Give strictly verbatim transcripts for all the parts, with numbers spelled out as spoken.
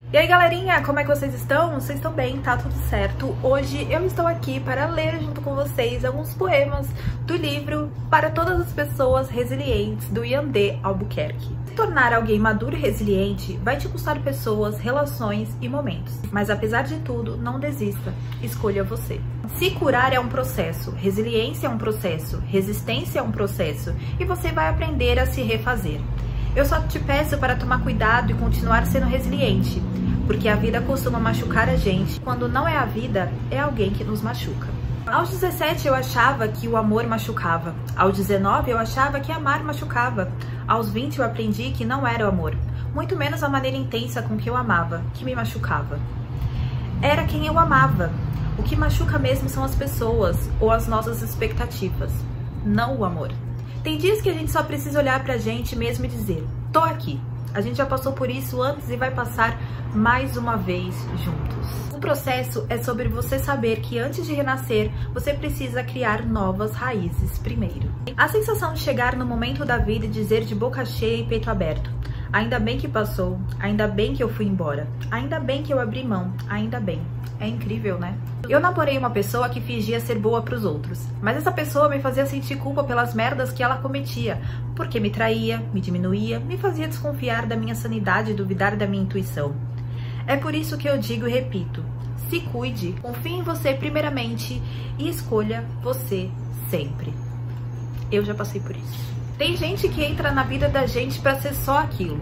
E aí galerinha, como é que vocês estão? Vocês estão bem? Tá tudo certo? Hoje eu estou aqui para ler junto com vocês alguns poemas do livro Para Todas as Pessoas Resilientes, do Ian D. Albuquerque. Se tornar alguém maduro e resiliente vai te custar pessoas, relações e momentos. Mas apesar de tudo, não desista. Escolha você. Se curar é um processo, resiliência é um processo, resistência é um processo e você vai aprender a se refazer. Eu só te peço para tomar cuidado e continuar sendo resiliente, porque a vida costuma machucar a gente. Quando não é a vida, é alguém que nos machuca. Aos dezessete eu achava que o amor machucava. Aos dezenove eu achava que amar machucava. Aos vinte eu aprendi que não era o amor, muito menos a maneira intensa com que eu amava, que me machucava. Era quem eu amava. O que machuca mesmo são as pessoas ou as nossas expectativas, não o amor. Tem dias que a gente só precisa olhar pra gente mesmo e dizer, tô aqui. A gente já passou por isso antes e vai passar mais uma vez juntos. O processo é sobre você saber que antes de renascer, você precisa criar novas raízes primeiro. A sensação de chegar no momento da vida e dizer de boca cheia e peito aberto, ainda bem que passou, ainda bem que eu fui embora, ainda bem que eu abri mão, ainda bem. É incrível, né? Eu namorei uma pessoa que fingia ser boa pros outros, mas essa pessoa me fazia sentir culpa pelas merdas que ela cometia, porque me traía, me diminuía, me fazia desconfiar da minha sanidade e duvidar da minha intuição. É por isso que eu digo e repito, se cuide, confie em você primeiramente e escolha você sempre. Eu já passei por isso. Tem gente que entra na vida da gente pra ser só aquilo,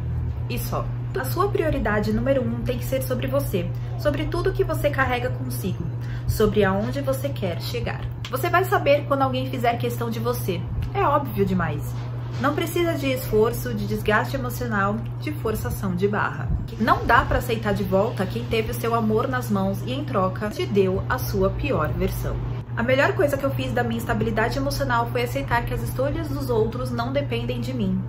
e só. A sua prioridade número um tem que ser sobre você, sobre tudo que você carrega consigo, sobre aonde você quer chegar. Você vai saber quando alguém fizer questão de você, é óbvio demais. Não precisa de esforço, de desgaste emocional, de forçação de barra. Não dá para aceitar de volta quem teve o seu amor nas mãos e em troca te deu a sua pior versão. A melhor coisa que eu fiz da minha estabilidade emocional foi aceitar que as escolhas dos outros não dependem de mim.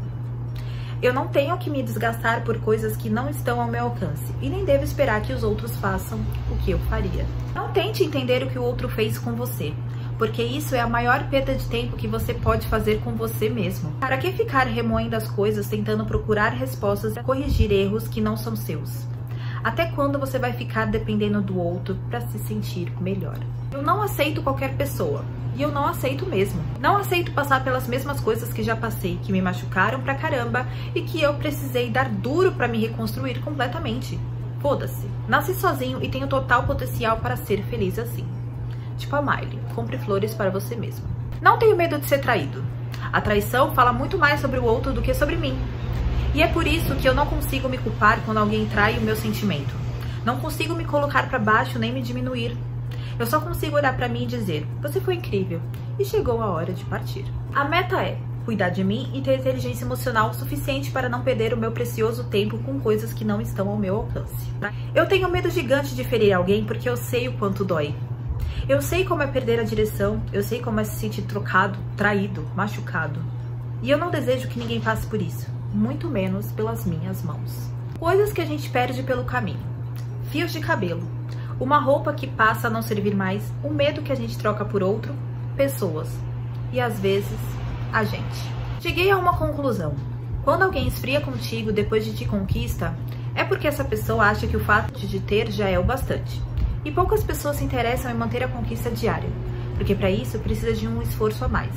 Eu não tenho que me desgastar por coisas que não estão ao meu alcance e nem devo esperar que os outros façam o que eu faria. Não tente entender o que o outro fez com você, porque isso é a maior perda de tempo que você pode fazer com você mesmo. Para que ficar remoendo as coisas tentando procurar respostas e corrigir erros que não são seus? Até quando você vai ficar dependendo do outro para se sentir melhor? Eu não aceito qualquer pessoa. E eu não aceito mesmo. Não aceito passar pelas mesmas coisas que já passei, que me machucaram pra caramba e que eu precisei dar duro pra me reconstruir completamente. Foda-se. Nasci sozinho e tenho total potencial para ser feliz assim. Tipo a Miley, compre flores para você mesmo. Não tenho medo de ser traído. A traição fala muito mais sobre o outro do que sobre mim. E é por isso que eu não consigo me culpar quando alguém trai o meu sentimento. Não consigo me colocar pra baixo nem me diminuir. Eu só consigo olhar pra mim e dizer, você foi incrível e chegou a hora de partir. A meta é cuidar de mim e ter inteligência emocional suficiente para não perder o meu precioso tempo com coisas que não estão ao meu alcance. Eu tenho medo gigante de ferir alguém porque eu sei o quanto dói. Eu sei como é perder a direção, eu sei como é se sentir trocado, traído, machucado. E eu não desejo que ninguém passe por isso, muito menos pelas minhas mãos. Coisas que a gente perde pelo caminho. Fios de cabelo. Uma roupa que passa a não servir mais, o medo que a gente troca por outro, pessoas e às vezes a gente. Cheguei a uma conclusão. Quando alguém esfria contigo depois de te conquista, é porque essa pessoa acha que o fato de te ter já é o bastante. E poucas pessoas se interessam em manter a conquista diária, porque para isso precisa de um esforço a mais.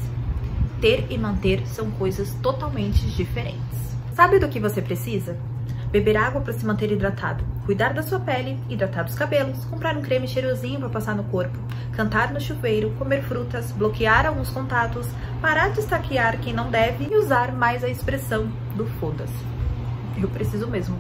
Ter e manter são coisas totalmente diferentes. Sabe do que você precisa? Beber água para se manter hidratado, cuidar da sua pele, hidratar os cabelos, comprar um creme cheirosinho para passar no corpo, cantar no chuveiro, comer frutas, bloquear alguns contatos, parar de estaquear quem não deve e usar mais a expressão do foda-se. Eu preciso mesmo.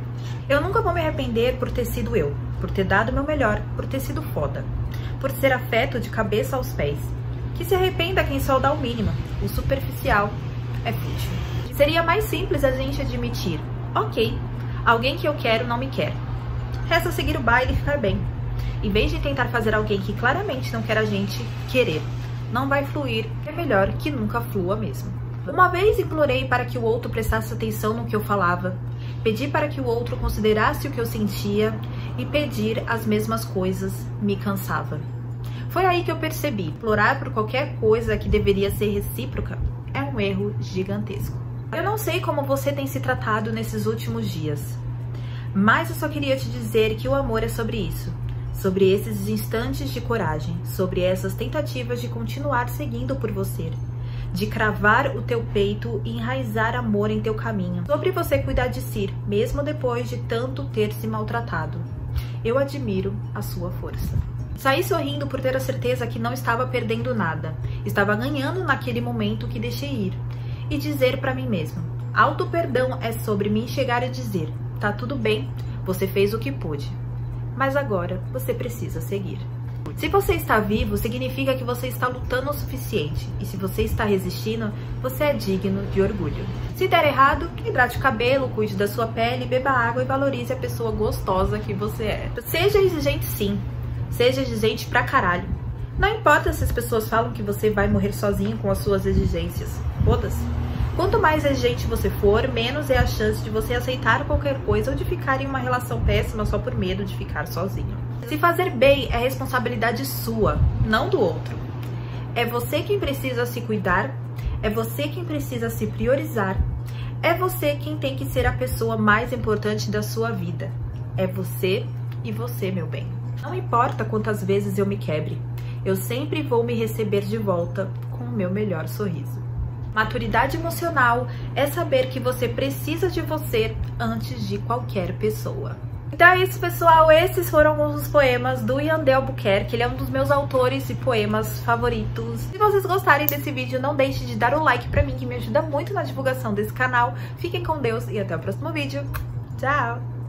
Eu nunca vou me arrepender por ter sido eu, por ter dado o meu melhor, por ter sido foda, por ser afeto de cabeça aos pés. Que se arrependa quem só dá o mínimo, o superficial é fútil. Seria mais simples a gente admitir, ok, alguém que eu quero não me quer. Resta seguir o baile e ficar bem. Em vez de tentar fazer alguém que claramente não quer a gente querer, não vai fluir, é melhor que nunca flua mesmo. Uma vez implorei para que o outro prestasse atenção no que eu falava, pedi para que o outro considerasse o que eu sentia e pedir as mesmas coisas me cansava. Foi aí que eu percebi, implorar por qualquer coisa que deveria ser recíproca é um erro gigantesco. Eu não sei como você tem se tratado nesses últimos dias, Mas eu só queria te dizer que o amor é sobre isso. Sobre esses instantes de coragem, sobre essas tentativas de continuar seguindo por você, de cravar o teu peito e enraizar amor em teu caminho, sobre você cuidar de si, mesmo depois de tanto ter se maltratado. Eu admiro a sua força. Saí sorrindo por ter a certeza que não estava perdendo nada, estava ganhando naquele momento que deixei ir, e dizer para mim mesmo, auto-perdão é sobre me enxergar e dizer, tá tudo bem, você fez o que pôde. Mas agora você precisa seguir. Se você está vivo, significa que você está lutando o suficiente. E se você está resistindo, você é digno de orgulho. Se der errado, hidrate o cabelo, cuide da sua pele, beba água e valorize a pessoa gostosa que você é. Seja exigente sim. Seja exigente pra caralho. Não importa se as pessoas falam que você vai morrer sozinho com as suas exigências. Foda-se. Quanto mais exigente você for, menos é a chance de você aceitar qualquer coisa ou de ficar em uma relação péssima só por medo de ficar sozinho. Se fazer bem é responsabilidade sua, não do outro. É você quem precisa se cuidar, é você quem precisa se priorizar, é você quem tem que ser a pessoa mais importante da sua vida. É você e você, meu bem. Não importa quantas vezes eu me quebre, eu sempre vou me receber de volta com o meu melhor sorriso. Maturidade emocional é saber que você precisa de você antes de qualquer pessoa. Então é isso, pessoal. Esses foram alguns dos poemas do Yandé Albuquerque. Ele é um dos meus autores e poemas favoritos. Se vocês gostarem desse vídeo, não deixe de dar o like pra mim, que me ajuda muito na divulgação desse canal. Fiquem com Deus e até o próximo vídeo. Tchau!